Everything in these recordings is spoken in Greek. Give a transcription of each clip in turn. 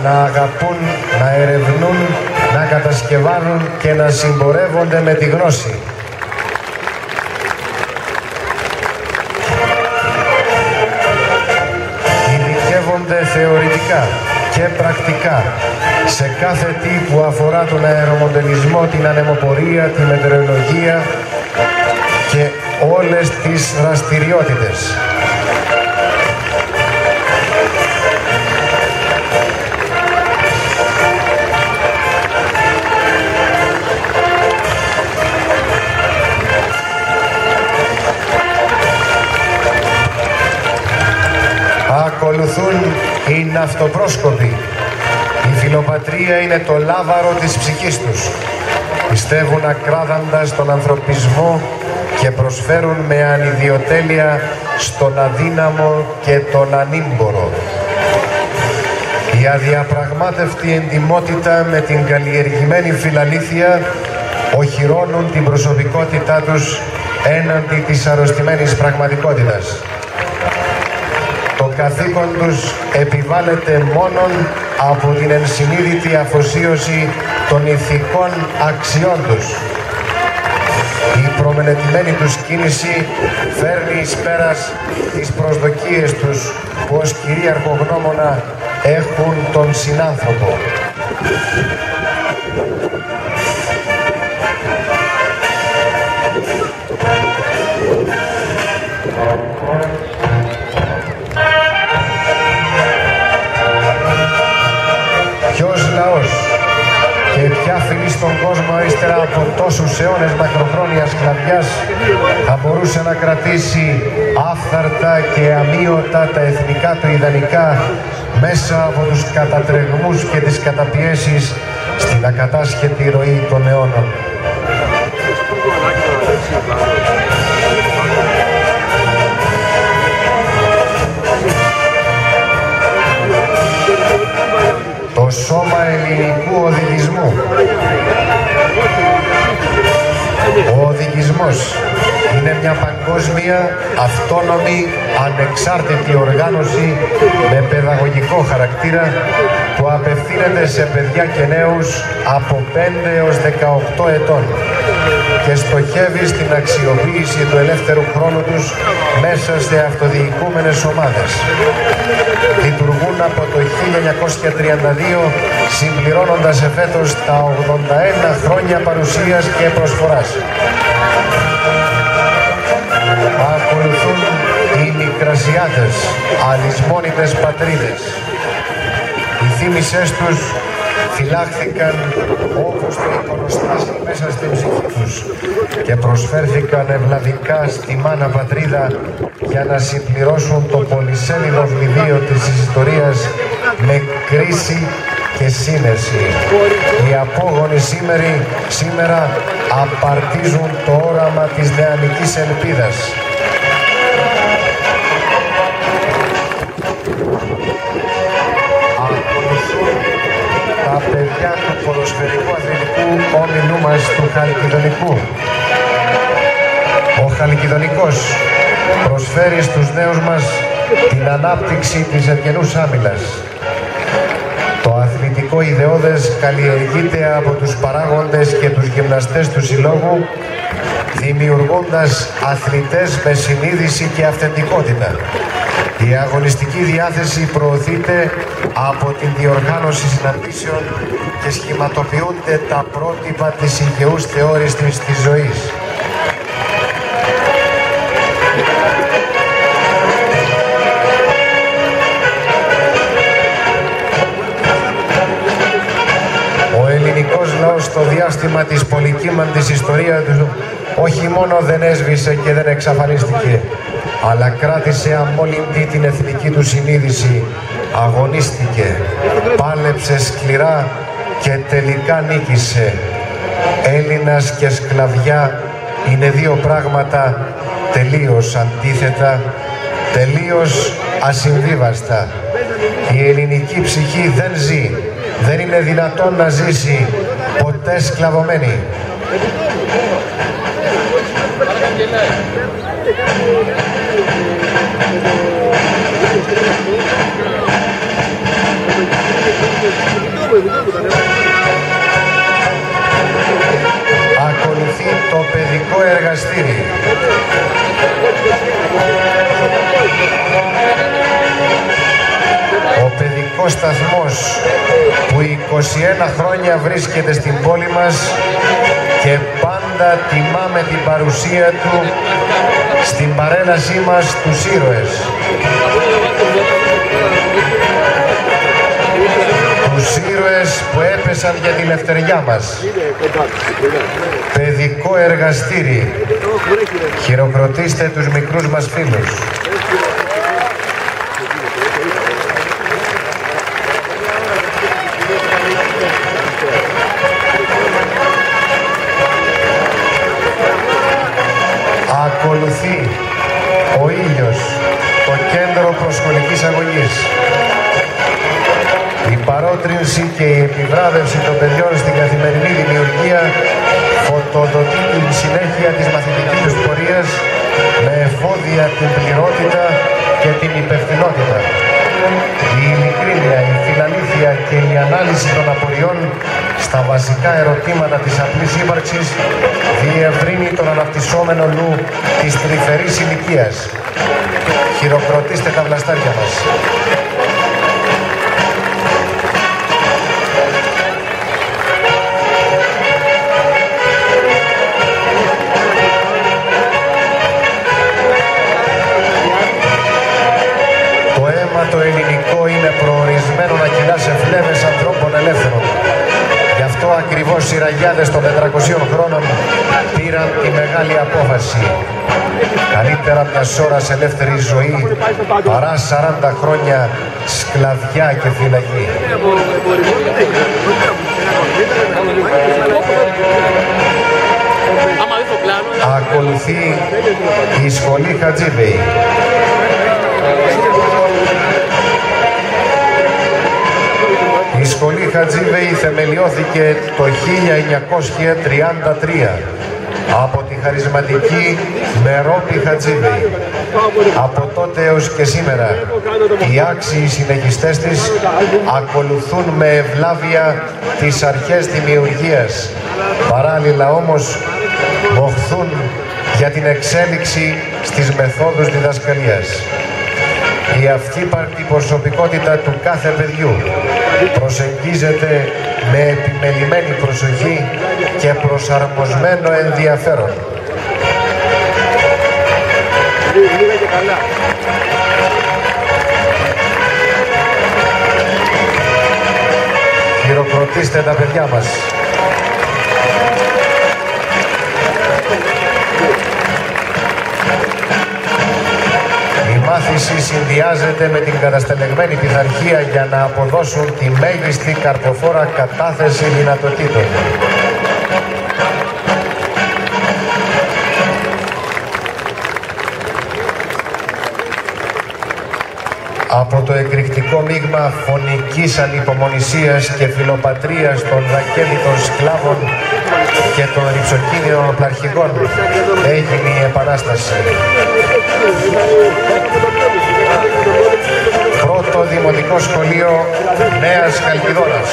να αγαπούν, να ερευνούν, να κατασκευάνουν και να συμπορεύονται με τη γνώση. Ειδικεύονται θεωρητικά και πρακτικά σε κάθε τι που αφορά τον αερομοντελισμό, την ανεμοπορία, τη μετεωρολογία και όλες τις δραστηριότητες. Ακολουθούν οι ναυτοπρόσκοποι. Η φιλοπατρία είναι το λάβαρο της ψυχής τους. Πιστεύουν ακράδαντας τον ανθρωπισμό και προσφέρουν με ανιδιοτέλεια στον αδύναμο και τον ανήμπορο. Η αδιαπραγμάτευτη εντιμότητα με την καλλιεργημένη φιλαλήθεια οχυρώνουν την προσωπικότητά τους έναντι της αρρωστημένης πραγματικότητας. Το καθήκον τους επιβάλλεται μόνον από την ενσυνείδητη αφοσίωση των ηθικών αξιών τους. Η προμελετημένη τους κίνηση φέρνει εις πέρας τις προσδοκίες τους που ως κυρίαρχο γνώμονα έχουν τον συνάνθρωπο. Ποιος λαός και ποια φυλή στον κόσμο ύστερα από τόσους αιώνες μακροχρόνιας σκλαβιάς θα μπορούσε να κρατήσει άφθαρτα και αμείωτα τα εθνικά του ιδανικά μέσα από τους κατατρεγμούς και τις καταπιέσεις στην ακατάσχετη ροή των αιώνων. Το σώμα ελληνικού οδηγισμού. Ο οδηγισμός είναι μια παγκόσμια, αυτόνομη, ανεξάρτητη οργάνωση με παιδαγωγικό χαρακτήρα που απευθύνεται σε παιδιά και νέους από 5 έως 18 ετών και στοχεύει στην αξιοποίηση του ελεύθερου χρόνου τους μέσα σε αυτοδιοικούμενες ομάδες. Λειτουργούν από το 1932, συμπληρώνοντας εφέτος τα 81 χρόνια παρουσίας και προσφοράς. Ακολουθούν οι μικρασιάτες, αλυσμόνητες πατρίδες. Οι θύμησές τους φυλάχθηκαν όπως το εικονοστάσι μέσα στην ψυχή τους και προσφέρθηκαν ευλαβικά στη μάνα πατρίδα για να συμπληρώσουν το πολυσέλιδο βιβλίο της ιστορίας με κρίση και σύνεση. Οι απόγονοι σήμερα απαρτίζουν το όραμα της νεανικής ελπίδας. Τα παιδιά του ποδοσφαιρικού αθλητικού όμιλού μας του Χαλκιδονικού. Ο Χαλκιδονικός προσφέρει στους νέους μας την ανάπτυξη της ευγενούς άμυλας. Το αθλητικό ιδεώδες καλλιεργείται από τους παράγοντες και τους γυμναστές του συλλόγου, δημιουργώντας αθλητές με συνείδηση και αυθεντικότητα. Η αγωνιστική διάθεση προωθείται από την διοργάνωση συναντήσεων και σχηματοποιούνται τα πρότυπα της υγιούς θεώρησης της ζωής. Ο ελληνικός λαός στο διάστημα της πολυκύμαντης ιστορίας του όχι μόνο δεν έσβησε και δεν εξαφανίστηκε, αλλά κράτησε αμόλυντη την εθνική του συνείδηση, αγωνίστηκε, πάλεψε σκληρά και τελικά νίκησε. Έλληνας και σκλαβιά είναι δύο πράγματα τελείως αντίθετα, τελείως ασυμβίβαστα. Η ελληνική ψυχή δεν ζει, δεν είναι δυνατόν να ζήσει ποτέ σκλαβωμένη. εργαστήρι. Ο παιδικός σταθμός που 21 χρόνια βρίσκεται στην πόλη μας και πάντα τιμάμε την παρουσία του στην παρέλασή μας τους ήρωες. Τους ήρωες που έπεσαν για τη ελευθεριά μας. Παιδικό εργαστήρι. Χειροκροτήστε τους μικρούς μας φίλους. Ακολουθεί ο ήλιος, το κέντρο προσχολικής αγωγής. Η παρότρινση και η επιβράβευση των παιδιών στην καθημερινή δημιουργία φωτοδοτεί την συνέχεια της μαθητικής τους πορείας με εφόδια την πληρότητα και την υπευθυνότητα. Η ειλικρίνεια, η φιλαλήθεια και η ανάλυση των απορριών στα βασικά ερωτήματα της απλής ύπαρξης διευρύνει τον αναπτυσσόμενο νου της τρυφερής ηλικίας. Χειροκροτήστε τα βλαστάρια μας. Το ελληνικό είναι προορισμένο να κυλά σε φλέβες ανθρώπων ελεύθερων. Γι' αυτό ακριβώς οι ραγιάδες των 400 χρόνων πήραν τη μεγάλη απόφαση. Καλύτερα μιας ώρας ελεύθερη ζωή παρά 40 χρόνια σκλαβιά και φυλακή. Ακολουθεί η σχολή Χατζίβεϊ. Η σχολή Χατζίβεϊ θεμελιώθηκε το 1933 από τη χαρισματική Μερόπη Χατζίβεϊ. Από τότε έως και σήμερα οι άξιοι συνεχιστές της ακολουθούν με ευλάβεια τις αρχές δημιουργίας. Παράλληλα όμως μοχθούν για την εξέλιξη στις μεθόδους διδασκαλίας. Η αυτύπαρτη προσωπικότητα του κάθε παιδιού προσεγγίζεται με επιμελημένη προσοχή και προσαρμοσμένο ενδιαφέρον. Χειροκροτήστε τα παιδιά μας. Η μάθηση συνδυάζεται με την καταστελεγμένη πειθαρχία για να αποδώσουν τη μέγιστη καρποφόρα κατάθεση δυνατοτήτων. Από το εκρηκτικό μείγμα φωνικής ανυπομονησίας και φιλοπατρίας των ρακέτητων σκλάβων και των ρυψοκίνδυνων πλαρχικών έγινε η Επανάσταση. Πρώτο δημοτικό σχολείο Νέας Χαλκιδόνας.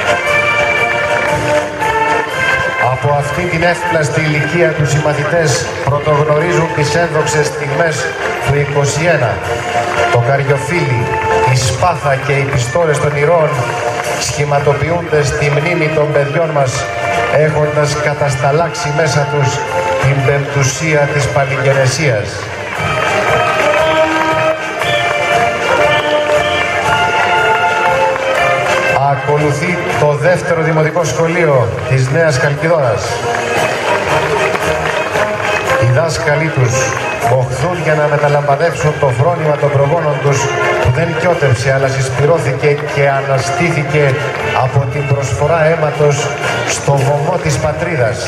Από αυτή την εύπλαστη ηλικία τους οι μαθητές πρωτογνωρίζουν τις ένδοξες στιγμές του 21. Το καριοφύλι, η σπάθα και οι πιστόλες των ηρώων σχηματοποιούνται στη μνήμη των παιδιών μας, έχοντας κατασταλάξει μέσα τους την πεμπτουσία της παλιγενεσίας. Ακολουθεί το δεύτερο δημοτικό σχολείο της Νέας Χαλκιδόνας. Οι δάσκαλοι τους μοχθούν για να μεταλαμπαδεύσουν το φρόνημα των προγόνων τους που δεν κιότεψε αλλά συσπυρώθηκε και αναστήθηκε από την προσφορά αίματος στο βωμό της πατρίδας.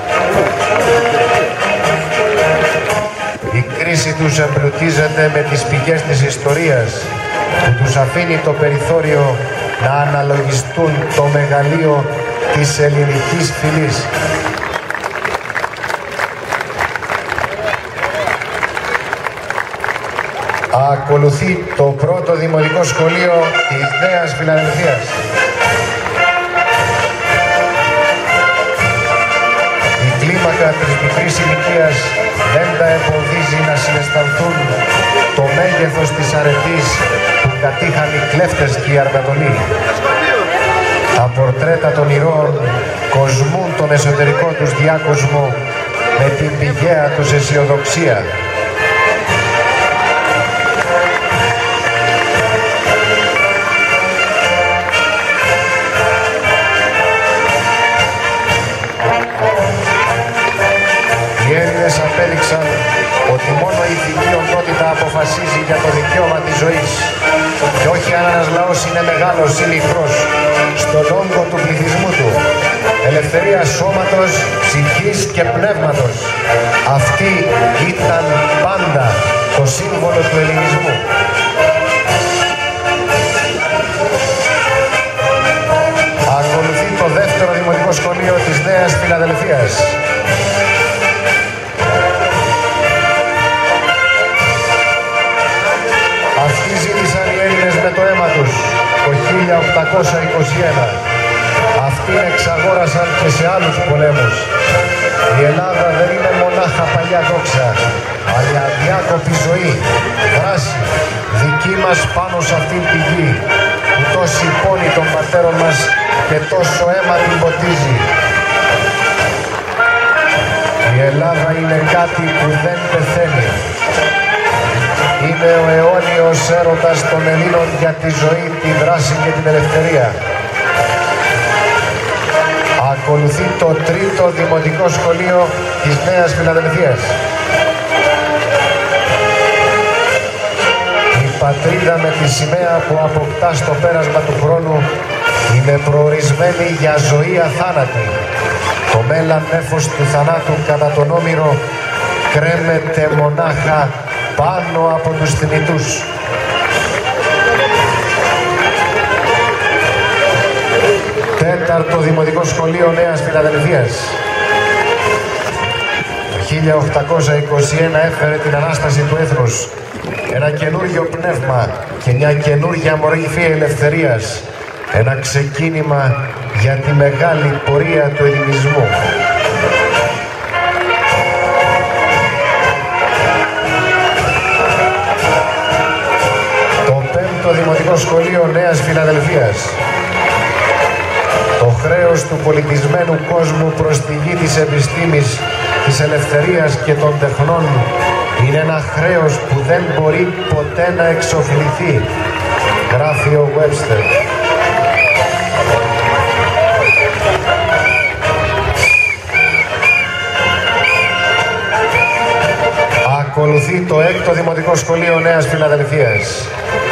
Η κρίση τους εμπλουτίζεται με τις πηγές της ιστορίας που τους αφήνει το περιθώριο να αναλογιστούν το μεγαλείο της ελληνικής φυλής. Ακολουθεί το πρώτο δημοτικό σχολείο της Νέας Φιλαδελφίας. Η κλίμακα της μικρής ηλικίας δεν τα εμποδίζει να συναισθανθούν το μέγεθος της αρετής που κατήχαν οι κλέφτες και οι αρματολοί. Τα πορτρέτα των ηρώων κοσμούν τον εσωτερικό τους διάκοσμο με την πηγαία τους αισιοδοξία. Οι Έλληνες απέδειξαν ότι μόνο η ηθική οντότητα αποφασίζει για το δικαίωμα της ζωής και όχι αν ένας λαός είναι μεγάλος ή μικρός στον όγκο του πληθυσμού του. Ελευθερία σώματος, ψυχής και πνεύματος. Αυτή ήταν πάντα το σύμβολο του ελληνισμού. Ακολουθεί το δεύτερο δημοτικό σχολείο της Νέας Φιλαδελφίας. Αυτοί ζήτησαν οι Έλληνες με το αίμα τους το 1821. Αυτοί εξαγόρασαν και σε άλλους πολέμους. Η Ελλάδα δεν είναι μονάχα παλιά δόξα, αλλά αδιάκοπη ζωή, δράση, δική μας πάνω σε αυτήν τη γη, που τόση πόνη των πατέρων μας και τόσο αίμα την ποτίζει. Η Ελλάδα είναι κάτι που δεν πεθαίνει. Είναι ο αιώνιος έρωτας των Ελλήνων για τη ζωή, τη δράση και την ελευθερία. Ακολουθεί το τρίτο δημοτικό σχολείο της Νέας Φιλαδελφίας. Η πατρίδα με τη σημαία που αποκτά στο πέρασμα του χρόνου είναι προορισμένη για ζωή αθάνατη. Το μέλαν νέφος του θανάτου κατά τον Όμηρο κρέμεται μονάχα πάνω από τους θνητούς. Τέταρτο δημοτικό σχολείο Νέας Φιλαδελφίας. Το 1821 έφερε την Ανάσταση του έθνους, ένα καινούργιο πνεύμα και μια καινούργια μορφή ελευθερίας, ένα ξεκίνημα για τη μεγάλη πορεία του ελληνισμού. Το πέμπτο δημοτικό σχολείο Νέας Φιλαδελφίας. Το χρέος του πολιτισμένου κόσμου προς τη γη της επιστήμης, της ελευθερίας και των τεχνών είναι ένα χρέος που δεν μπορεί ποτέ να εξοφληθεί, γράφει ο Webster. Ακολουθεί το έκτο δημοτικό σχολείο Νέας Φιλαδελφίας.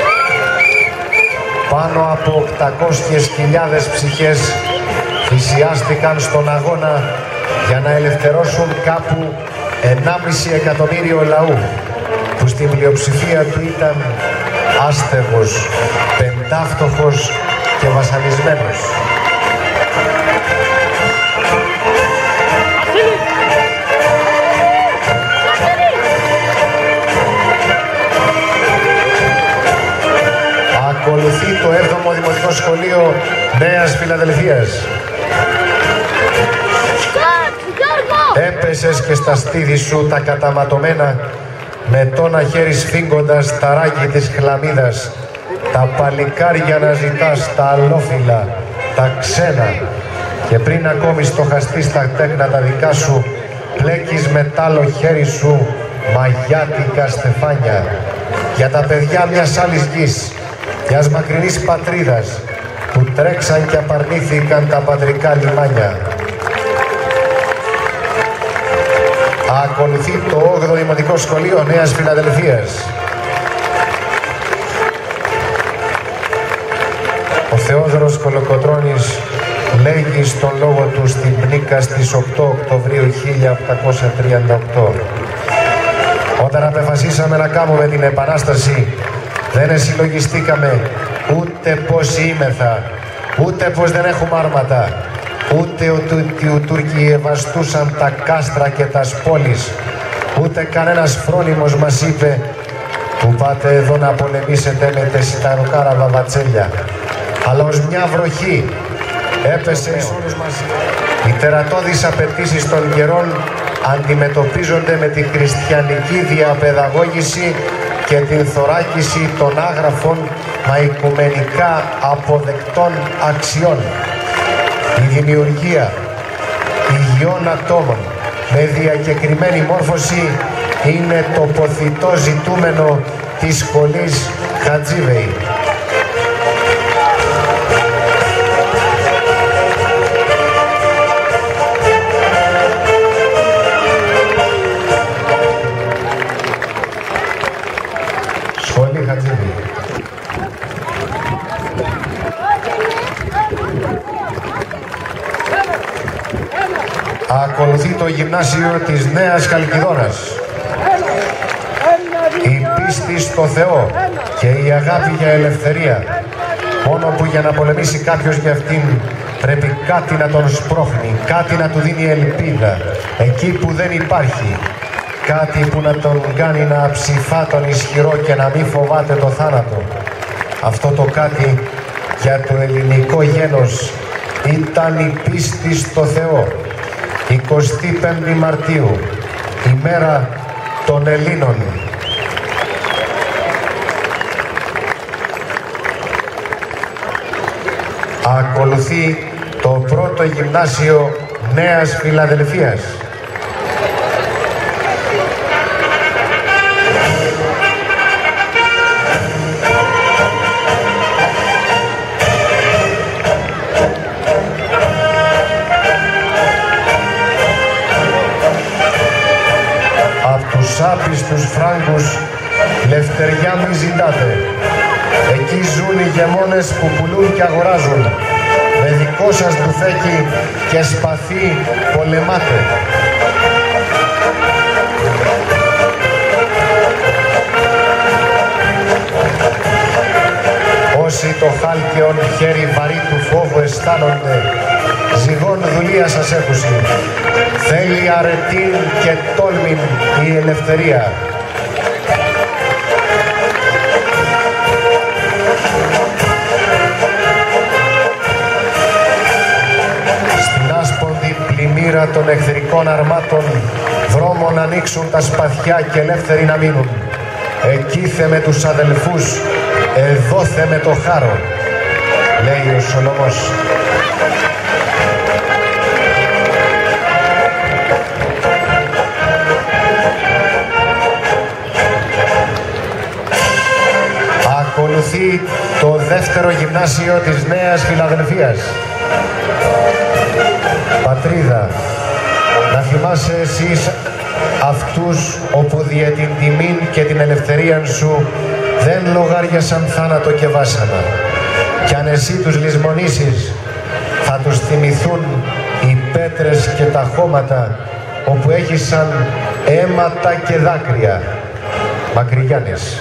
Πάνω από 800.000 ψυχές θυσιάστηκαν στον αγώνα για να ελευθερώσουν κάπου 1,5 εκατομμύριο λαού, που στην πλειοψηφία του ήταν άστεγος, πεντάφτωχος και βασανισμένος. Ακολουθεί το 7ο Δημοτικό Σχολείο Νέας Φιλαδελφίας. Έπεσες και στα στήθη σου τα καταματωμένα, με τόνα χέρι σφίγγοντας τα ράγη της χλαμίδας, τα παλικάρια να ζητάς, τα αλόφυλα, τα ξένα, και πριν ακόμη στοχαστείς τα τέκνα τα δικά σου, πλέκεις με τ' άλλο χέρι σου μαγιάτικα στεφάνια για τα παιδιά μιας άλλης γης, μιας μακρινής πατρίδας που τρέξαν και απαρνήθηκαν τα πατρικά λιμάνια. Ακολουθεί το 8ο Δημοτικό Σχολείο Νέας Φιλαδελφίας. Ο Θεόδωρος Κολοκοτρώνης λέγει στον λόγο του στην Πνίκα στις 8 Οκτωβρίου 1838. Όταν απεφασίσαμε να κάνουμε την Επανάσταση, δεν εσυλλογιστήκαμε ούτε πως είμεθα, ούτε πως δεν έχουμε άρματα, ούτε ότι οι Τούρκοι ευαστούσαν τα κάστρα και τα πόλεις, ούτε κανένας φρόνιμος μας είπε που πάτε εδώ να πολεμήσετε με τεσιταροκάρα βαβατσέλια, αλλά ως μια βροχή έπεσε εις όλους μας. Οι τερατώδεις απαιτήσεις των καιρών αντιμετωπίζονται με τη χριστιανική διαπαιδαγώγηση και την θωράκιση των άγραφων μα οικουμενικά αποδεκτών αξιών. Η δημιουργία υγιών ατόμων με διακεκριμένη μόρφωση είναι το ποθητό ζητούμενο της σχολής Χατζίβεϊ. Σχολή Χατζίβεϊ. Ακολουθεί το γυμνάσιο της Νέας Χαλκιδόνας. Η πίστη στο Θεό και η αγάπη για ελευθερία. Μόνο που για να πολεμήσει κάποιος για αυτήν πρέπει κάτι να τον σπρώχνει, κάτι να του δίνει ελπίδα εκεί που δεν υπάρχει, κάτι που να τον κάνει να ψηφά τον ισχυρό και να μην φοβάται το θάνατο. Αυτό το κάτι για το ελληνικό γένος ήταν η πίστη στο Θεό. 25η Μαρτίου, η μέρα των Ελλήνων. Ακολουθεί το πρώτο γυμνάσιο Νέας Φιλαδελφίας. Άπιστους Φράγκους λευτεριά μη ζητάτε. Εκεί ζουν οι γεμόνες που πουλούν και αγοράζουν. Με δικό σας μπουφέκι και σπαθί πολεμάτε. Όσοι το χάλκαιον χέρι βαρύ του φόβου αισθάνονται, ζυγών δουλεία σας έχουσι. Θέλει αρετήν και τόλμην η ελευθερία. Στην άσπονδη πλημμύρα των εχθρικών αρμάτων δρόμο να ανοίξουν τα σπαθιά και ελεύθεροι να μείνουν. Εκείθε με τους αδελφούς, εδώθε με το χάρο, λέει ο Σολομός. Ακολουθεί το δεύτερο γυμνάσιο της Νέας Φιλαδελφίας. Πατρίδα, να θυμάσαι εσείς αυτούς όπου δια την τιμήν και την ελευθερία σου δεν λογάριασαν θάνατο και βάσανα. Κι αν εσύ τους λησμονήσεις, θα τους θυμηθούν οι πέτρες και τα χώματα όπου έχησαν αίματα και δάκρυα. Μακρυγιάννης.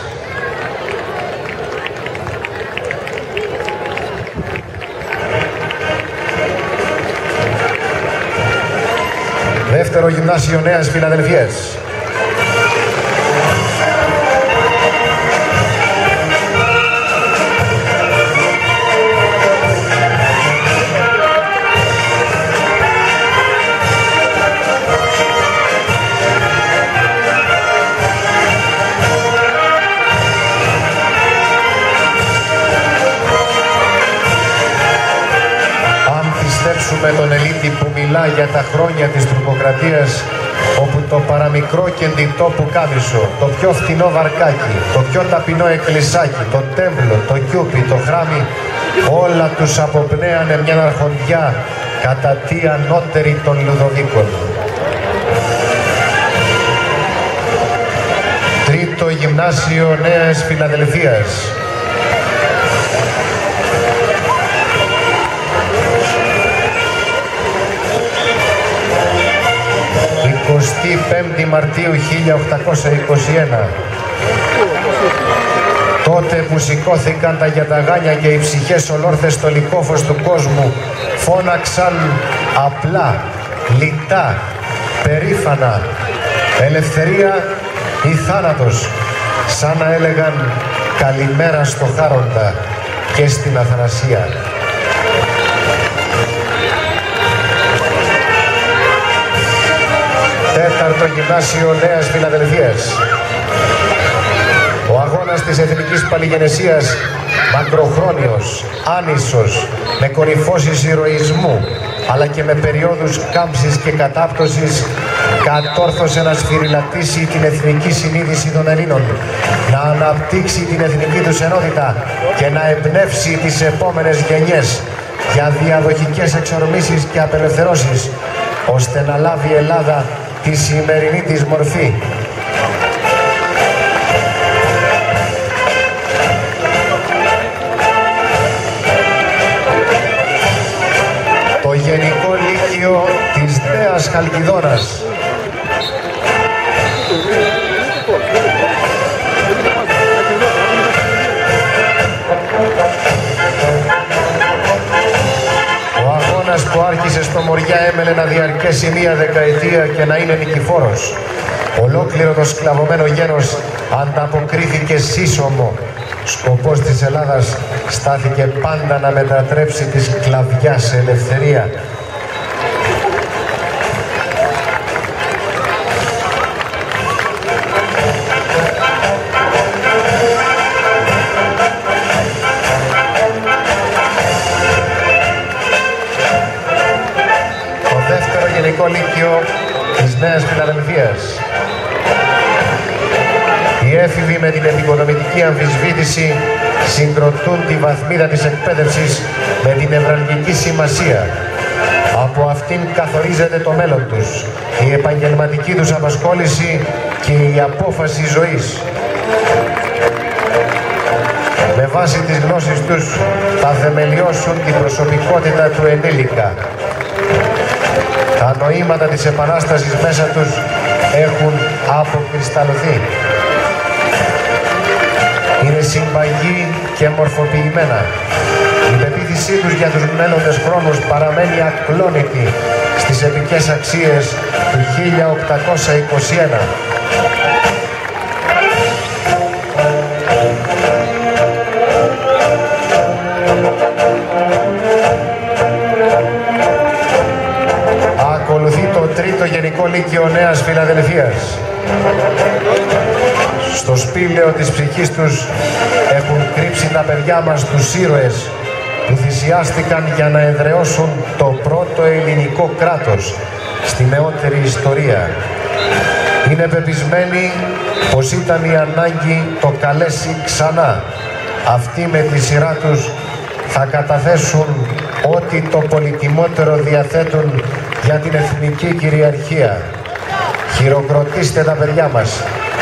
Δεύτερο γυμνάσιο Νέας Φιλαδελφίας. Με τον Ελίτη που μιλά για τα χρόνια της τουρκοκρατίας, όπου το παραμικρό και εντυπτό πουκάμισο, το πιο φτηνό βαρκάκι, το πιο ταπεινό εκκλησάκι, το τέμπλο, το κιούπι, το χράμι, όλα τους αποπνέανε μια αρχοντιά κατά τι ανώτερη των Λουδοβίκων. Τρίτο γυμνάσιο Νέας Φιλαδελφίας. 25η Μαρτίου 1821. Τότε που σηκώθηκαν τα γιαταγάνια και οι ψυχές ολόρθες στο λικόφος του κόσμου φώναξαν απλά, λιτά, περήφανα, ελευθερία ή θάνατος, σαν να έλεγαν καλημέρα στο Χάροντα και στην Αθανασία. 4ο Γυμνάσιο Νέας Φιλαδελφίας. Ο αγώνας της Εθνικής Παλιγενεσίας, μακροχρόνιος, άνισος, με κορυφώσεις ηρωισμού, αλλά και με περιόδους κάμψης και κατάπτωσης, κατόρθωσε να σφυριλατήσει την εθνική συνείδηση των Ελλήνων, να αναπτύξει την εθνική τους ενότητα και να εμπνεύσει τις επόμενες γενιές για διαδοχικές εξορμήσεις και απελευθερώσεις, ώστε να λάβει η Ελλάδα τη σημερινή της μορφή. Το Γενικό Λύκειο της Νέας Χαλκιδόνας. Ο αγώνας που άρχισε στο Μοριά έμελε να διαρκέσει μία δεκαετία και να είναι νικηφόρος. Ολόκληρο το σκλαβωμένο γένος ανταποκρίθηκε σύσσωμο. Σκοπός της Ελλάδας στάθηκε πάντα να μετατρέψει τη σκλαβιά σε ελευθερία. Το δεύτερο Γενικό Λύκειο της Νέας Φιλαδελφίας. Οι έφηβοι με την επικοδομητική αμφισβήτηση συγκροτούν τη βαθμίδα της εκπαίδευσης με την νευραλγική σημασία. Από αυτήν καθορίζεται το μέλλον τους, η επαγγελματική τους απασχόληση και η απόφαση ζωής. Με βάση τις γνώσεις τους θα θεμελιώσουν την προσωπικότητα του ενήλικα. Τα νοήματα της Επανάστασης μέσα τους έχουν αποκρισταλωθεί. Είναι συμπαγή και μορφοποιημένα. Η πεποίθησή τους για τους μέλλοντες χρόνους παραμένει ακλόνητη στις επικές αξίες του 1821. Ακολουθεί το τρίτο Γενικό Λύκειο Νέας Φιλαδελφίας. Στο σπήλαιο της ψυχής τους έχουν κρύψει τα παιδιά μας τους ήρωες που θυσιάστηκαν για να εδραιώσουν το πρώτο ελληνικό κράτος στη νεότερη ιστορία. Είναι πεπισμένοι πως ήταν η ανάγκη το καλέσει ξανά. Αυτοί με τη σειρά τους θα καταθέσουν ό,τι το πολυτιμότερο διαθέτουν για την εθνική κυριαρχία. Χειροκροτήστε τα παιδιά μας.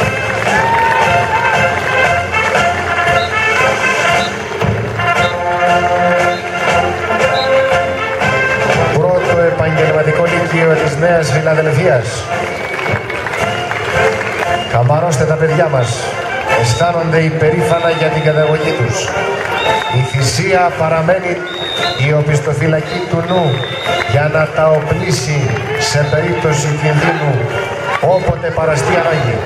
Πρώτο επαγγελματικό λύκειο της Νέας Φιλαδελφίας. Καμπαρώστε τα παιδιά μας. Αισθάνονται υπερήφανα για την καταγωγή τους. Η θυσία παραμένει η οπισθοφυλακή του νου για να τα οπλίσει σε περίπτωση κινδύνου όποτε παραστεί ανάγκη.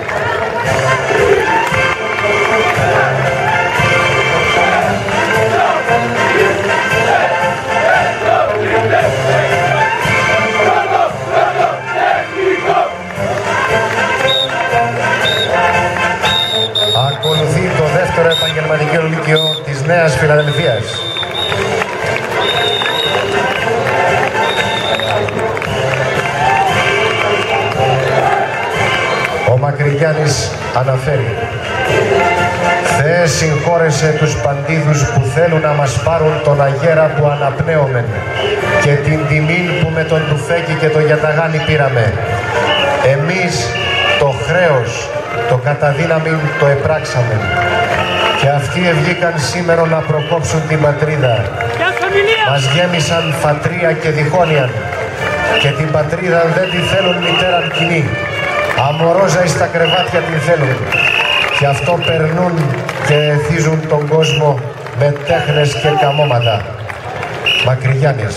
Ακολουθεί το δεύτερο επαγγελματικό λύκειο της Νέας Φιλαδελφίας. Ο Μακρυγιάννης αναφέρει: Θεέ, συγχώρεσε τους παντίδους που θέλουν να μας πάρουν τον αγέρα που αναπνέομεν και την τιμή που με τον τουφέκι και το γιαταγάνι πήραμε. Εμείς το χρέος, το καταδύναμιν το επράξαμε και αυτοί ευγήκαν σήμερα να προκόψουν την πατρίδα. Μας γέμισαν φατρία και διχόνιαν και την πατρίδα δεν τη θέλουν μητέραν κοινή. Αμορόζα εις τα κρεβάτια την θέλουν και αυτό περνούν και εθίζουν τον κόσμο με τέχνες και καμώματα. Μακρυγιάννης.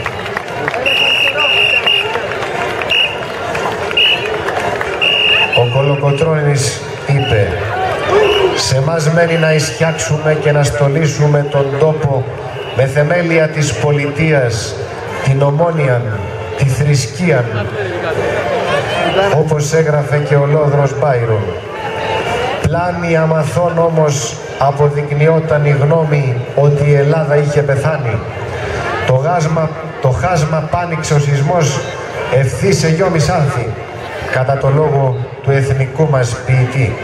Ο Κολοκοτρώνης είπε: σε μας μένει να ισχιάξουμε και να στολίσουμε τον τόπο με θεμέλια της πολιτείας, την ομόνοιαν, τη θρησκείαν. όπως έγραφε και ο Λόδρος Μπάιρον. Πλάνη αμαθών όμως αποδεικνυόταν η γνώμη ότι η Ελλάδα είχε πεθάνει. Το χάσμα πάνηξε ο σεισμός ευθύς σε 2,5 άνθη, κατά το λόγο του εθνικού μας ποιητή.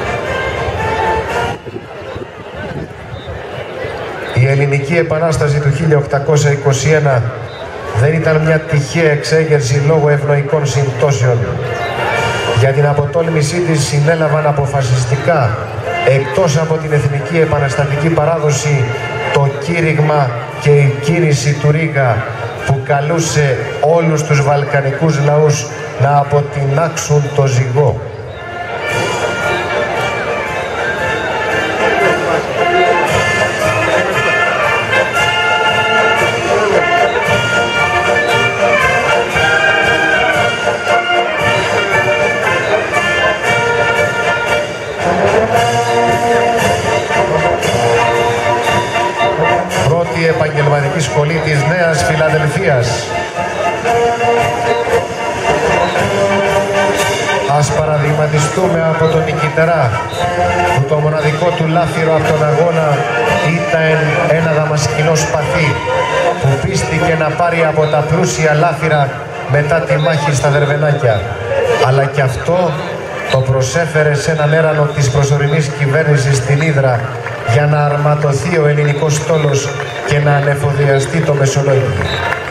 Η Ελληνική Επανάσταση του 1821 δεν ήταν μια τυχαία εξέγερση λόγω ευνοϊκών συμπτώσεων. Για την αποτόλμησή της συνέλαβαν αποφασιστικά, εκτός από την εθνική επαναστατική παράδοση, το κήρυγμα και η κήρυξη του Ρίγα, που καλούσε όλους τους βαλκανικούς λαούς να αποτινάξουν το ζυγό. Πρώτη επαγγελματική σχολή της Νέας Φιλαδελφίας. Ας παραδειγματιστούμε από τον νικητερά, που το μοναδικό του λάφυρο από τον αγώνα ήταν ένα δαμασκηνό σπαθί, που πίστηκε να πάρει από τα πλούσια λάφυρα μετά τη μάχη στα Δερβενάκια. Αλλά και αυτό το προσέφερε σε έναν έρανο της προσωρινής κυβέρνησης στην Ύδρα, για να αρματωθεί ο ελληνικός στόλος και να ανεφοδιαστεί το Μεσολόγγιο.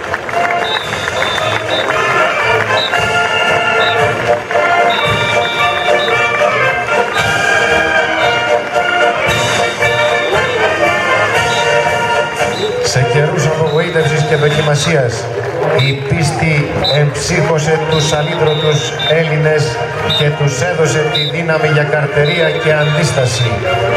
Σε καιρούς απογοήτευσης και δοκιμασίας, η πίστη εμψύχωσε τους αλήτρωτους Έλληνες και τους έδωσε τη δύναμη για καρτερία και αντίσταση.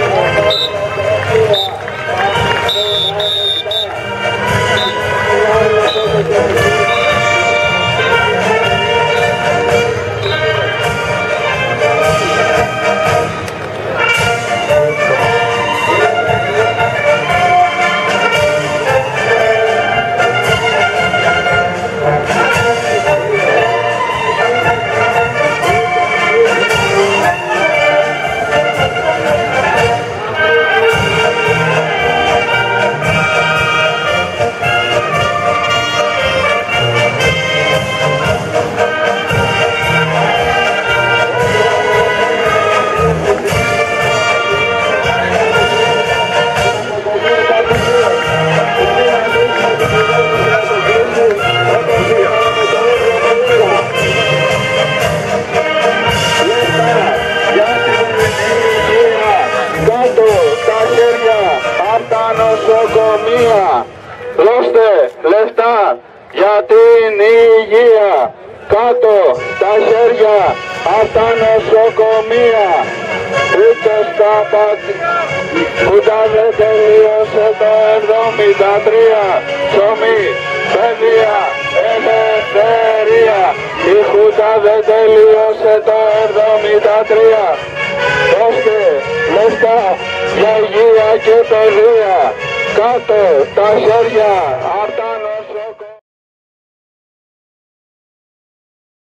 Δώστε λεφτά για την υγεία. Κάτω τα χέρια από τα νοσοκομεία. Ούτε στα Χούντα δεν τελείωσε το 73. Ψωμί, παιδεία, ελευθερία. Η Χούντα δεν τελείωσε το 73. Δώστε λεφτά για υγεία και παιδεία. Κάτω τα χέρια, αυτά